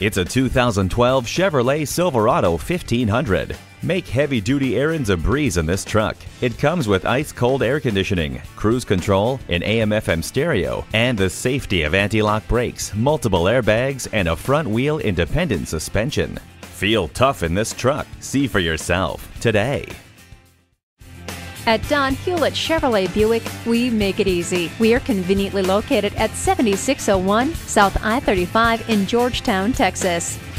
It's a 2012 Chevrolet Silverado 1500. Make heavy-duty errands a breeze in this truck. It comes with ice-cold air conditioning, cruise control, an AM/FM stereo, and the safety of anti-lock brakes, multiple airbags, and a front-wheel independent suspension. Feel tough in this truck. See for yourself today. At Don Hewlett Chevrolet Buick, we make it easy. We are conveniently located at 7601 South I-35 in Georgetown, Texas.